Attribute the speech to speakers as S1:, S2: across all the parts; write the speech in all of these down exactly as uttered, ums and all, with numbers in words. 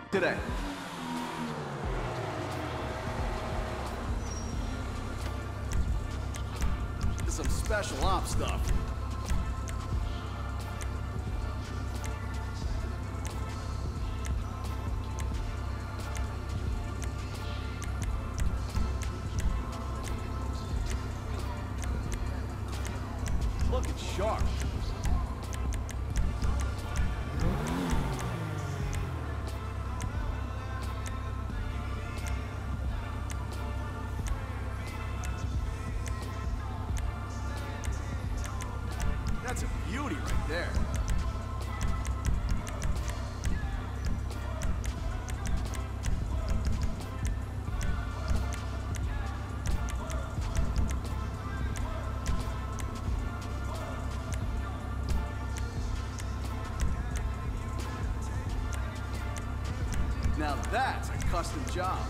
S1: today. This is some special ops stuff. Looking sharp. That's a beauty right there. Now that's a custom job.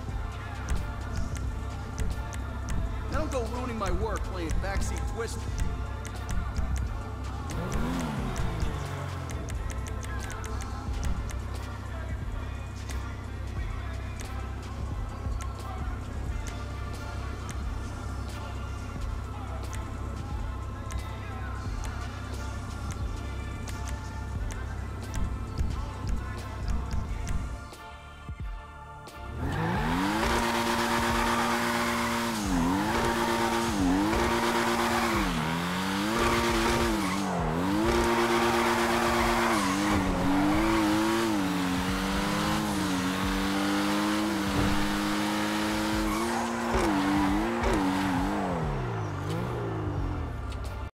S1: Now don't go ruining my work playing backseat Twister.